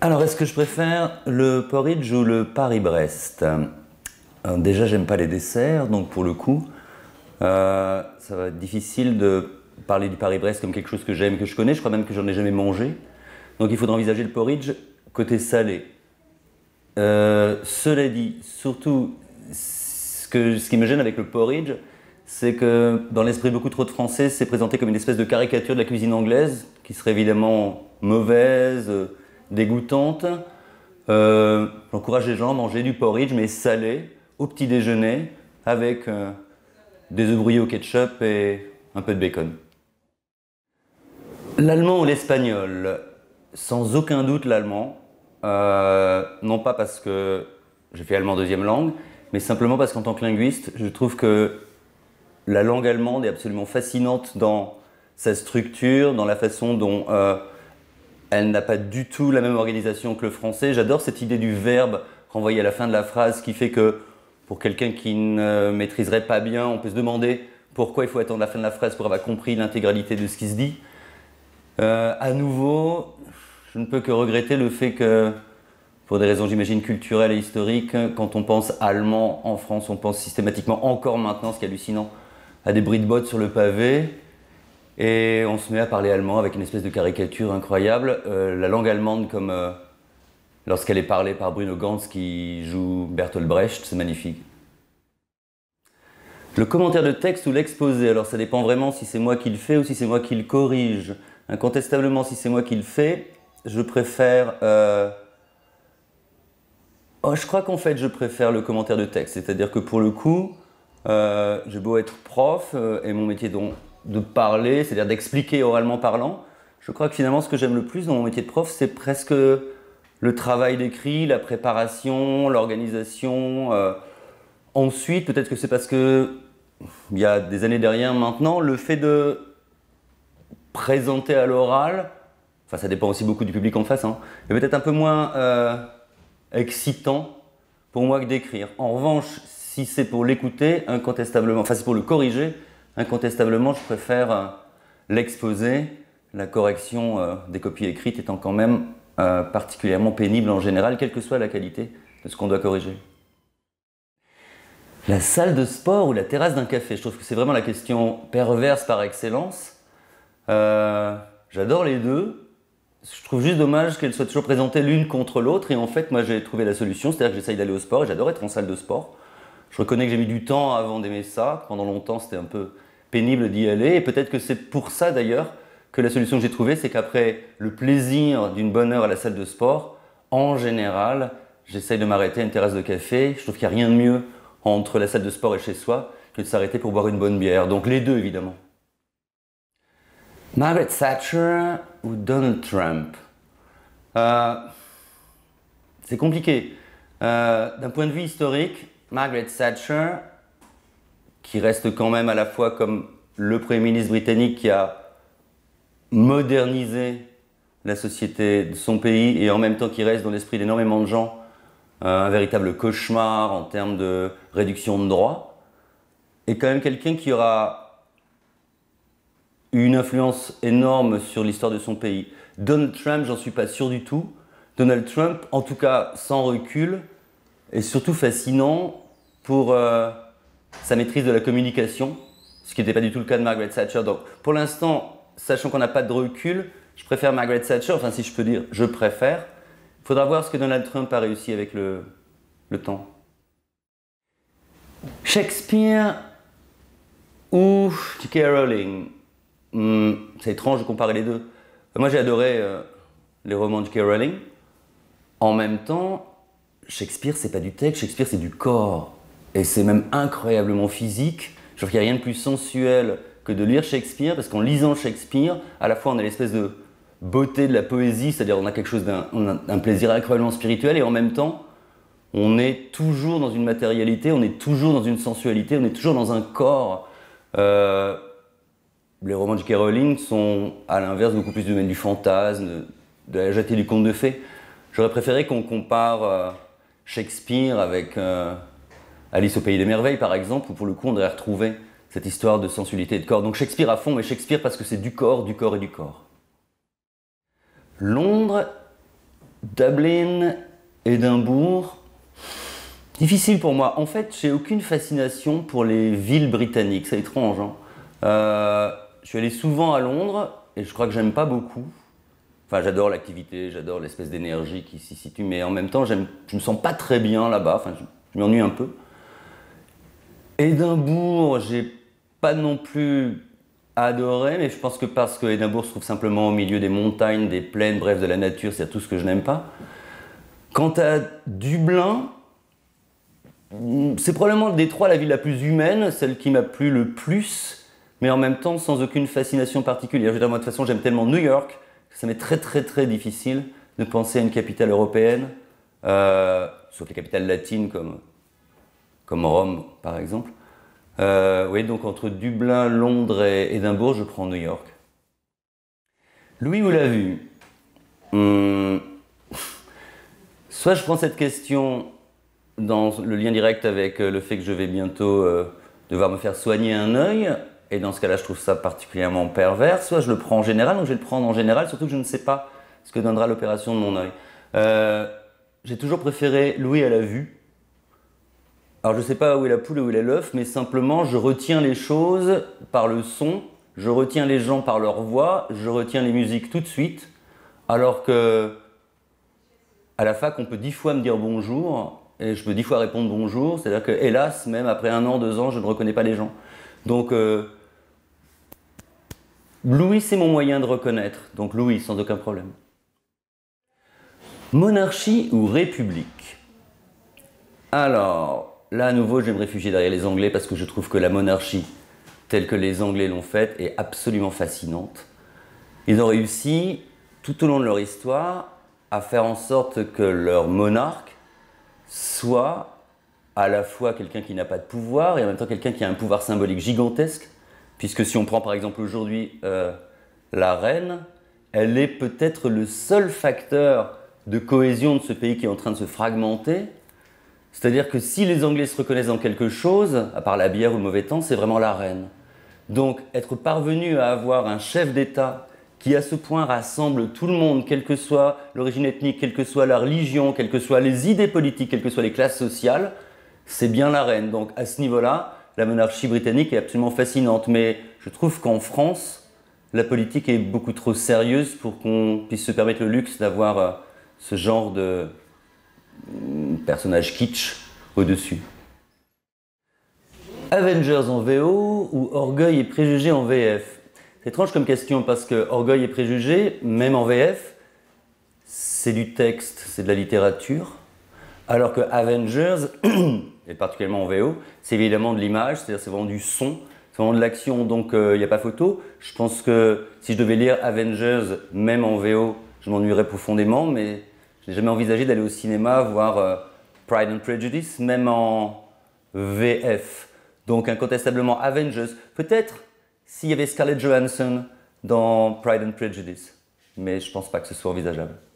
Alors, est-ce que je préfère le porridge ou le Paris-Brest? Déjà, j'aime pas les desserts, donc pour le coup, ça va être difficile de parler du Paris-Brest comme quelque chose que j'aime, que je connais. Je crois même que j'en ai jamais mangé. Donc il faudra envisager le porridge côté salé. Cela dit, surtout, ce qui me gêne avec le porridge, c'est que dans l'esprit de beaucoup trop de Français, c'est présenté comme une espèce de caricature de la cuisine anglaise, qui serait évidemment mauvaise, dégoûtante. J'encourage les gens à manger du porridge, mais salé, au petit déjeuner, avec des œufs brouillés au ketchup et un peu de bacon. L'allemand ou l'espagnol? Sans aucun doute l'allemand. Non pas parce que j'ai fait allemand deuxième langue, mais simplement parce qu'en tant que linguiste, je trouve que la langue allemande est absolument fascinante dans sa structure, dans la façon dont elle n'a pas du tout la même organisation que le français. J'adore cette idée du verbe renvoyé à la fin de la phrase qui fait que pour quelqu'un qui ne maîtriserait pas bien, on peut se demander pourquoi il faut attendre la fin de la phrase pour avoir compris l'intégralité de ce qui se dit. À nouveau, je ne peux que regretter le fait que, pour des raisons j'imagine culturelles et historiques, quand on pense allemand en France, on pense systématiquement, encore maintenant, ce qui est hallucinant, à des bruits de bottes sur le pavé. Et on se met à parler allemand avec une espèce de caricature incroyable. La langue allemande, comme lorsqu'elle est parlée par Bruno Ganz qui joue Bertolt Brecht, c'est magnifique. Le commentaire de texte ou l'exposé, alors ça dépend vraiment si c'est moi qui le fais ou si c'est moi qui le corrige. Incontestablement, si c'est moi qui le fais, je préfère... Oh, je crois qu'en fait, je préfère le commentaire de texte. C'est-à-dire que pour le coup, j'ai beau être prof et mon métier de parler, c'est-à-dire d'expliquer oralement parlant, je crois que finalement, ce que j'aime le plus dans mon métier de prof, c'est presque le travail d'écrit, la préparation, l'organisation. Ensuite, peut-être que c'est parce que il y a des années derrière maintenant, le fait de présenter à l'oral, enfin ça dépend aussi beaucoup du public en face, hein, est peut-être un peu moins excitant pour moi que d'écrire. En revanche, si c'est pour l'écouter, incontestablement, enfin si c'est pour le corriger, incontestablement, je préfère l'exposer, la correction des copies écrites étant quand même particulièrement pénible en général, quelle que soit la qualité de ce qu'on doit corriger. La salle de sport ou la terrasse d'un café, je trouve que c'est vraiment la question perverse par excellence. J'adore les deux. Je trouve juste dommage qu'elles soient toujours présentées l'une contre l'autre. Et en fait, moi, j'ai trouvé la solution. C'est-à-dire que j'essaye d'aller au sport et j'adore être en salle de sport. Je reconnais que j'ai mis du temps avant d'aimer ça. Pendant longtemps, c'était un peu pénible d'y aller. Et peut-être que c'est pour ça, d'ailleurs, que la solution que j'ai trouvée, c'est qu'après le plaisir d'une bonne heure à la salle de sport, en général, j'essaye de m'arrêter à une terrasse de café. Je trouve qu'il n'y a rien de mieux entre la salle de sport et chez soi que de s'arrêter pour boire une bonne bière. Donc les deux, évidemment. Margaret Thatcher ou Donald Trump? C'est compliqué. D'un point de vue historique, Margaret Thatcher, qui reste quand même à la fois comme le Premier ministre britannique qui a modernisé la société de son pays et en même temps qui reste dans l'esprit d'énormément de gens un véritable cauchemar en termes de réduction de droits, est quand même quelqu'un qui aura eu une influence énorme sur l'histoire de son pays. Donald Trump, j'en suis pas sûr du tout. Donald Trump, en tout cas sans recul, est surtout fascinant pour sa maîtrise de la communication, ce qui n'était pas du tout le cas de Margaret Thatcher. Donc pour l'instant, sachant qu'on n'a pas de recul, je préfère Margaret Thatcher, enfin si je peux dire, je préfère. Il faudra voir ce que Donald Trump a réussi avec le temps. Shakespeare ou J.K. Rowling? C'est étrange de comparer les deux. Moi j'ai adoré les romans de J.K. Rowling. En même temps, Shakespeare c'est pas du texte, Shakespeare c'est du corps. Et c'est même incroyablement physique. Je trouve qu'il n'y a rien de plus sensuel que de lire Shakespeare, parce qu'en lisant Shakespeare, à la fois on a l'espèce de beauté de la poésie, c'est-à-dire on a quelque chose d'un plaisir incroyablement spirituel, et en même temps, on est toujours dans une matérialité, on est toujours dans une sensualité, on est toujours dans un corps. Les romans de J.K. Rowling sont, à l'inverse, beaucoup plus du domaine du fantasme, de la jetée du conte de fées. J'aurais préféré qu'on compare Shakespeare avec Alice au Pays des Merveilles, par exemple, où pour le coup, on devrait retrouver cette histoire de sensualité et de corps. Donc Shakespeare à fond, mais Shakespeare parce que c'est du corps et du corps. Londres Dublin, Édimbourg, difficile pour moi. En fait, j'ai aucune fascination pour les villes britanniques, c'est étrange, hein. Je suis allé souvent à Londres et je crois que j'aime pas beaucoup. Enfin, j'adore l'activité, j'adore l'espèce d'énergie qui s'y situe, mais en même temps, je me sens pas très bien là-bas, enfin, je m'ennuie un peu. Édimbourg, j'ai pas non plus adoré, mais je pense que parce que Édimbourg se trouve simplement au milieu des montagnes, des plaines, bref, de la nature, c'est tout ce que je n'aime pas. Quant à Dublin, c'est probablement des trois la ville la plus humaine, celle qui m'a plu le plus, mais en même temps sans aucune fascination particulière. Je veux dire, moi, de toute façon, j'aime tellement New York que ça m'est très difficile de penser à une capitale européenne, sauf les capitales latines comme Rome, par exemple. Oui, donc entre Dublin, Londres et Édimbourg, je prends New York. Louis, vous l'avez vu. Soit je prends cette question dans le lien direct avec le fait que je vais bientôt devoir me faire soigner un œil, et dans ce cas-là, je trouve ça particulièrement pervers. Soit je le prends en général, donc je vais le prendre en général, surtout que je ne sais pas ce que donnera l'opération de mon œil. J'ai toujours préféré Louis à la vue. Alors je ne sais pas où est la poule et où est l'œuf, mais simplement je retiens les choses par le son, je retiens les gens par leur voix, je retiens les musiques tout de suite, alors que à la fac on peut 10 fois me dire bonjour, et je peux 10 fois répondre bonjour, c'est-à-dire que hélas, même après 1 an, 2 ans, je ne reconnais pas les gens. Donc Louis c'est mon moyen de reconnaître, donc Louis sans aucun problème. Monarchie ou république? Alors, là, à nouveau, je vais me réfugier derrière les Anglais parce que je trouve que la monarchie, telle que les Anglais l'ont faite, est absolument fascinante. Ils ont réussi, tout au long de leur histoire, à faire en sorte que leur monarque soit à la fois quelqu'un qui n'a pas de pouvoir et en même temps quelqu'un qui a un pouvoir symbolique gigantesque, puisque si on prend par exemple aujourd'hui la reine, elle est peut-être le seul facteur de cohésion de ce pays qui est en train de se fragmenter. C'est-à-dire que si les Anglais se reconnaissent dans quelque chose, à part la bière ou le mauvais temps, c'est vraiment la reine. Donc être parvenu à avoir un chef d'État qui à ce point rassemble tout le monde, quelle que soit l'origine ethnique, quelle que soit la religion, quelles que soient les idées politiques, quelles que soient les classes sociales, c'est bien la reine. Donc à ce niveau-là, la monarchie britannique est absolument fascinante. Mais je trouve qu'en France, la politique est beaucoup trop sérieuse pour qu'on puisse se permettre le luxe d'avoir ce genre de personnage kitsch au-dessus. Avengers en VO ou Orgueil et Préjugés en VF? C'est étrange comme question parce que Orgueil et Préjugés, même en VF, c'est du texte, c'est de la littérature, alors que Avengers, et particulièrement en VO, c'est évidemment de l'image, c'est-à-dire c'est vraiment du son, c'est vraiment de l'action, donc il n'y a pas photo. Je pense que si je devais lire Avengers, même en VO, je m'ennuierais profondément, mais je n'ai jamais envisagé d'aller au cinéma voir Pride and Prejudice, même en VF. Donc incontestablement Avengers. Peut-être s'il y avait Scarlett Johansson dans Pride and Prejudice. Mais je ne pense pas que ce soit envisageable.